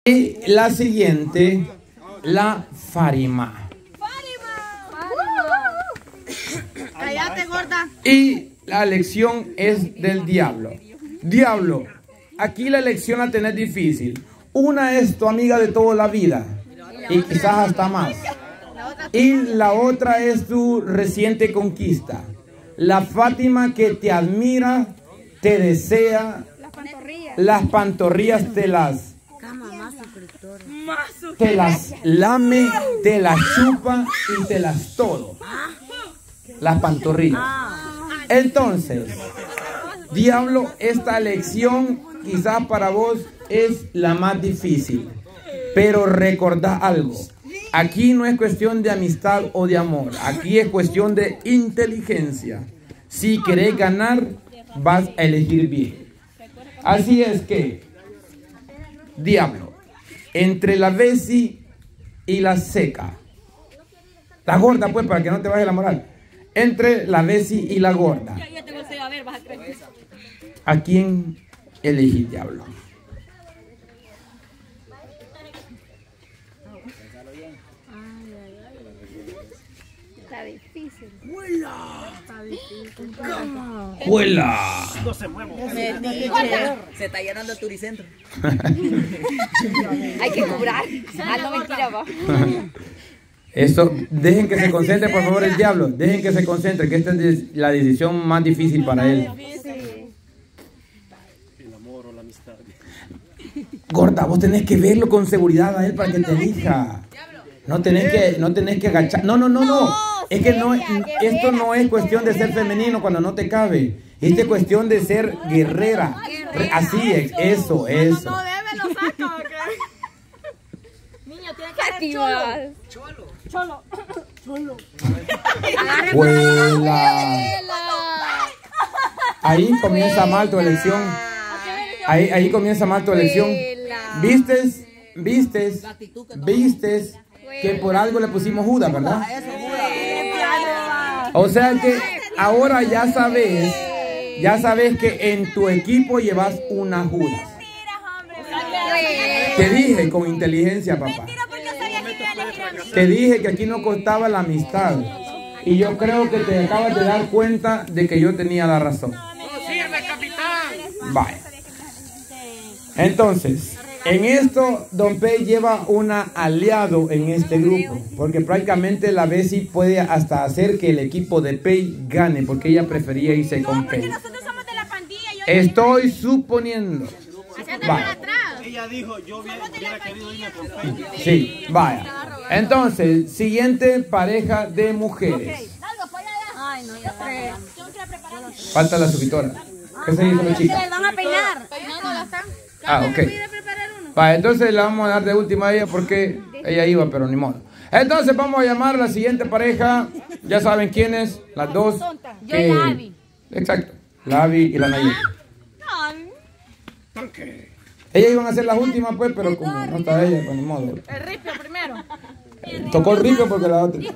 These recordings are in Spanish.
Y la siguiente, la Fátima. Cállate, gorda. Y la elección es del diablo. Diablo, aquí la elección la tenés difícil. Una es tu amiga de toda la vida y quizás hasta más. Y la otra es tu reciente conquista. La Fátima que te admira, te desea, las pantorrillas te las lame, te las chupa y te las todo. Las pantorrillas. Entonces, diablo, esta elección quizás para vos es la más difícil. Pero recordá algo. Aquí no es cuestión de amistad o de amor. Aquí es cuestión de inteligencia. Si querés ganar, vas a elegir bien. Así es que, diablo, entre la Bessie y la Seca. La gorda, pues, para que no te baje la moral. Entre la Bessie y la gorda. ¿A quién elegís, diablo? Está difícil. Está difícil. ¡Huela! No se mueve. Se está llenando el turicentro. Hay que cobrar. Ah, no, mentira, va. Eso, dejen que se concentre, por favor, el diablo. Dejen que se concentre, que esta es la decisión más difícil para él. El amor o la amistad. Gorda, vos tenés que verlo con seguridad a él para que te elija. No tenés que agachar. No. Es que no, esto no es cuestión de ser femenino cuando no te cabe. Esto es cuestión de ser guerrera. Así es, eso. No debe, lo saca, ¿ok? Niño, tiene que ser cholo. ¡Huela! Ahí comienza mal tu elección. Ahí comienza mal tu elección. ¿Vistes que por algo le pusimos Judas, verdad? O sea que ahora ya sabes que en tu equipo llevas una Judas. Te dije con inteligencia, papá. Te dije que aquí no costaba la amistad. Y yo creo que te acabas de dar cuenta de que yo tenía la razón. Vaya. Entonces, en esto, Don Pey lleva una aliado en este grupo. Porque prácticamente la Bessie puede hasta hacer que el equipo de Pey gane. Porque ella prefería irse con Pey. Nosotros somos de la pandilla. Estoy suponiendo. Vaya. Ella dijo, yo hubiera querido irme con Pey. Sí, vaya. Entonces, siguiente pareja de mujeres. Ay, no, ya Falta la subitora. ¿Qué se hizo la chica? van a peinar. Peinándola están. Ok. Vaya, entonces le vamos a dar de última a ella porque ella iba, pero ni modo. Entonces vamos a llamar a la siguiente pareja. Ya saben quiénes, las dos. Yo y la Abby. Exacto, la Abby y la Nayeli. Ellas iban a ser las últimas, pues, pero como no está ella, pues ni modo. El ripio primero. Tocó el ripio porque la otra.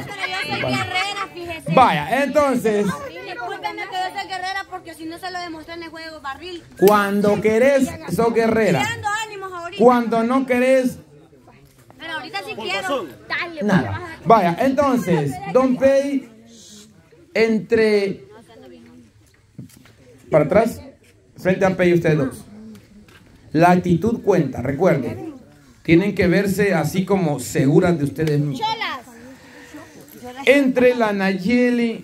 Vaya, entonces, Discúlpeme que yo soy guerrera porque si no se lo demostré en el juego barril. cuando querés, sos guerrera. Dando ánimos ahorita. Cuando no querés, Pero ahorita sí quiero. Dale, nada. Vaya, entonces, Don Pey, para atrás, frente a Pey ustedes dos. La actitud cuenta, recuerden. Tienen que verse así como seguras de ustedes mismos. Entre la Nayeli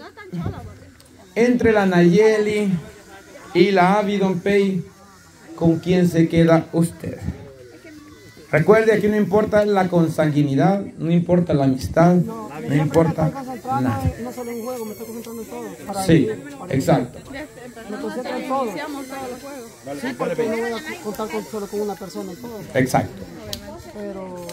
y la Abby, Don Pey, ¿con quién se queda usted? Recuerde, aquí no importa la consanguinidad, no importa la amistad, no importa nada. No solo en juego, me estoy concentrando en todo. Sí, exacto. Me concentro en todo. Sí, porque no voy a contar solo con una persona en todo. Exacto. Pero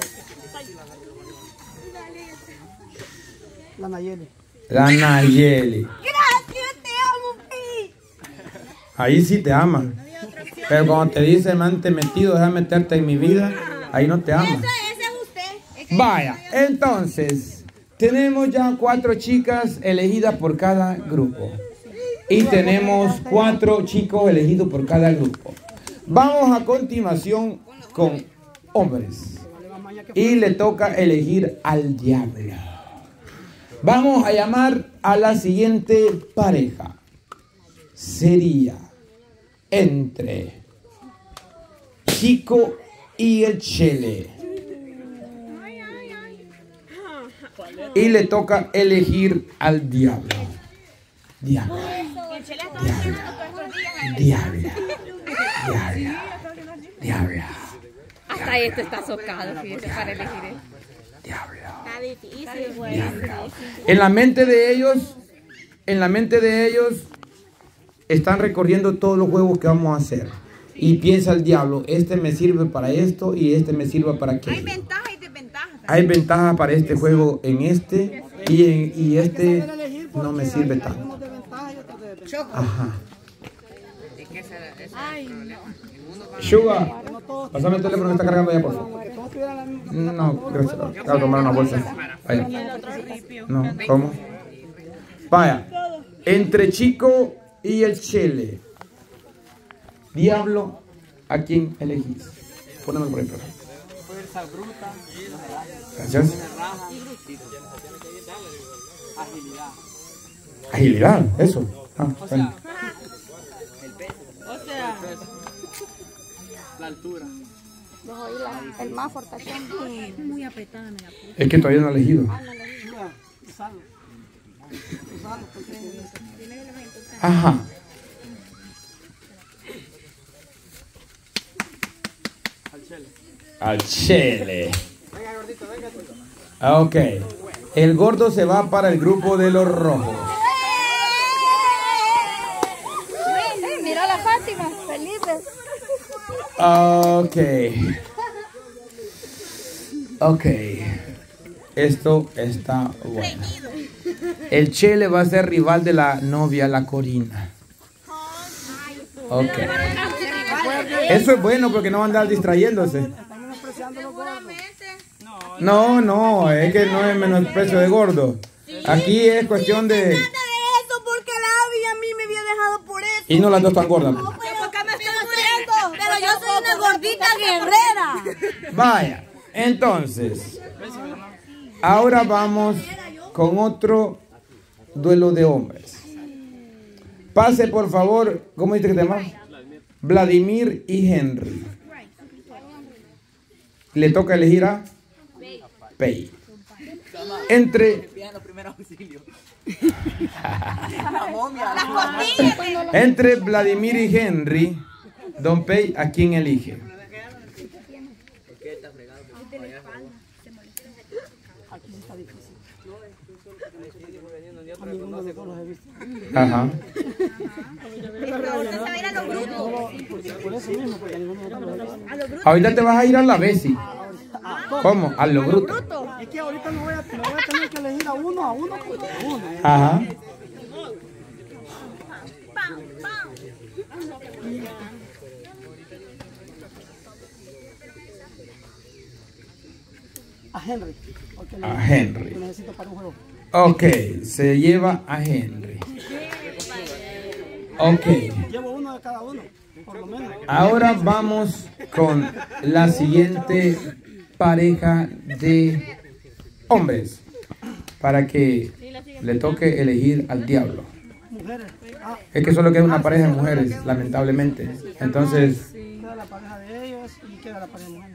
la Nayeli. La Nayeli. Gracias, te amo, Pi. Ahí sí te aman. Pero cuando te dice, mante metido, deja meterte en mi vida, ahí no te aman. Ese es usted. Vaya, entonces, tenemos ya 4 chicas elegidas por cada grupo. Y tenemos 4 chicos elegidos por cada grupo. Vamos a continuación con hombres. Y le toca elegir al diablo. Vamos a llamar a la siguiente pareja. Sería entre Chico y el Chele. Y le toca elegir al diablo. Diablo. Diablo. Diablo. Diablo. Hasta este está socado, fíjese, para elegir esto. Diablo. Está difícil, güey. Diablo. En la mente de ellos están recorriendo todos los juegos que vamos a hacer. Y piensa el diablo, este me sirve para esto y este me sirve para aquello. Hay ventajas y desventajas. Hay ventajas para este juego en este y este no me sirve tanto. Ajá. Sugar, pásame el teléfono que está cargando ya, por favor. No, gracias. Acabo de tomar una bolsa. Vaya. No, ¿cómo? Vaya. Entre Chico y el Chele. Diablo, ¿a quién elegís? Póname por ahí, por favor. Fuerza bruta. Gracias. Agilidad. Agilidad, eso. Bueno. La altura. El más fortachón. Muy apretada. Es que todavía no he elegido. Ajá. Al Chele. Venga, gordito, venga. Ok. El gordo se va para el grupo de los rojos. Mira la Fátima, felices. Ok. Ok. Esto está bueno. El Chele va a ser rival de la novia, la Corina. Ok. Eso es bueno porque no va a andar distrayéndose. No, es que no es menosprecio de gordo. Aquí es cuestión de... Eso porque la a mí me había dejado por eso. Y no las dos tan gordas. ¿Por qué me estoy muriendo? Pero yo soy una gordita guerrera. Vaya, entonces, ahora vamos con otro duelo de hombres. Pase por favor, ¿cómo dice que te llamas? Vladimir y Henry. Le toca elegir a Pei. Entre Vladimir y Henry, Don Pei, ¿a quién elige? Ajá. Ahorita te vas a ir a la Bessie. ¿Cómo? A lo bruto. Es que ahorita me voy a tener que elegir a uno Ajá. A Henry. A Henry. Lo necesito para un juego. Ok, se lleva a Henry. Ok. Llevo uno de cada uno, por lo menos. Ahora vamos con la siguiente pareja de hombres. Para que le toque elegir al diablo. Mujeres. Es que solo queda una pareja de mujeres, lamentablemente. Entonces... Queda la pareja de ellos y queda la pareja de mujeres.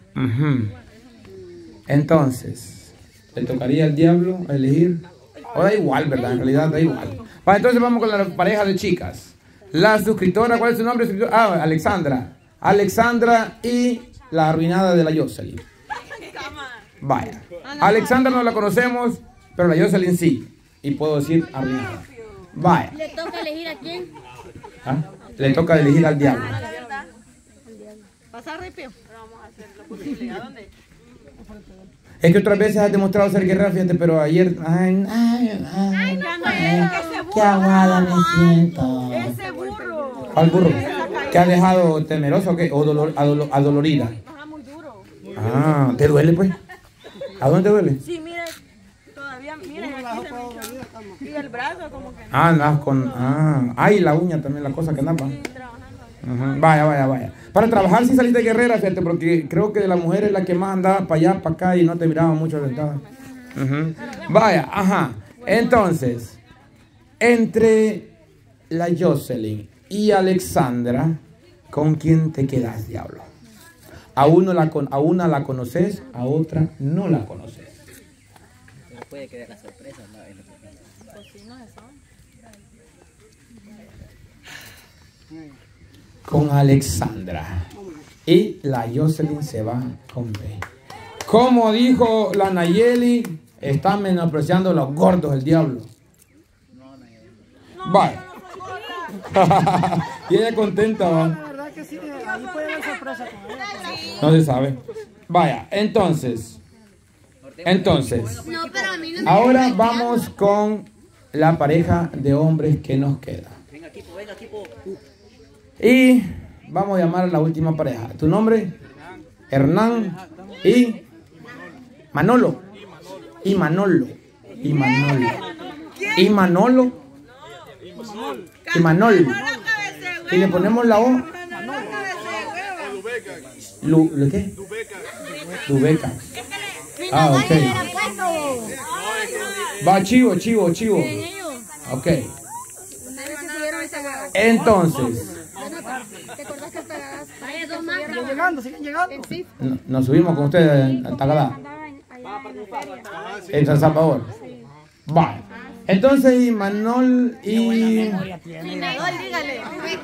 Entonces, le tocaría al diablo elegir. O da igual, ¿verdad? En realidad da igual. Vale, entonces vamos con la pareja de chicas. La suscriptora, ¿cuál es su nombre? Ah, Alexandra. Alexandra y la arruinada de la Jocelyn. Vaya. Alexandra no la conocemos, pero la Jocelyn sí. Y puedo decir arruinada. Vaya. ¿Le toca elegir a quién? ¿Ah? Le toca elegir al diablo. ¿Pasar ripio? Vamos a hacer lo posible. ¿A dónde? Es que otras veces has demostrado ser guerrera, fíjate, pero ayer... qué aguada me siento. Ese burro. ¿Cuál burro? ¿Qué ha dejado temeroso o qué? ¿O adolorida? Ajá, muy duro. Ah, ¿te duele pues? ¿A dónde te duele? Sí, mire, todavía, mire, aquí se me echó. Y el brazo como que... Ah, andas con... Ah, y la uña también, la cosa que andaba. Ujú. Vaya. Para trabajar sí saliste guerrera, fíjate, porque creo que de la mujer es la que más andaba para allá, para acá y no te miraba mucho sentada. Vaya, ajá. Entonces, entre la Jocelyn y Alexandra, ¿con quién te quedas, diablo? A una la conoces, a otra no la conoces. Pero puede quedar la sorpresa, ¿no? Pues sí, no se sabe. Con Alexandra. Y la Jocelyn se va con B. Como dijo la Nayeli, está menospreciando los gordos el diablo. Vaya. Y ella contenta, ¿va? La verdad que sí, ahí puede haber sorpresa con ella. No se sabe. Vaya, entonces. No, pero a mí no me Ahora vamos con la pareja de hombres que nos queda. Venga, equipo. Y vamos a llamar a la última pareja. ¿Tu nombre? Hernán y Manolo. Y Manolo. Y le ponemos la O. ¿Qué? Dubeca. Ah, ok. Va, chivo. Ok. Entonces, ¿Te acordás que pegabas? Siguen llegando. nos subimos con ustedes a Tagadá, en San Salvador. Va. Entonces, Imanol y Finador, dígale.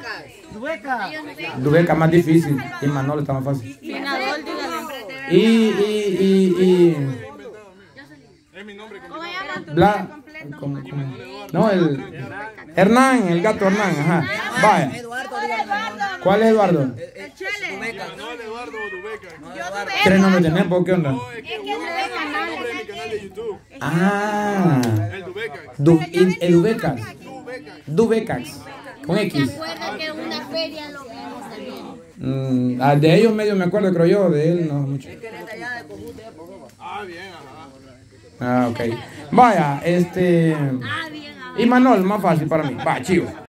Dubeca más difícil. Imanol está más fácil. Finador, dígale. Y ¿Cómo llaman tu Bla, ¿cómo? No, el Hernán, el gato Hernán, ajá. Vaya. ¿Cuál es Eduardo? El Chele. Tres nombres tenemos, ¿por qué onda? Ah, el Dubecax, con X. Recuerda que en una feria lo vimos también. De ellos medio me acuerdo, creo yo, de él no mucho. Ah, ok. Vaya, y Manol, más fácil para mí. Va, chivo.